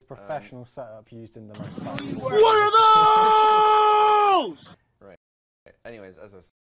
professional setup used in the most. What are those? Right. Anyways, as I was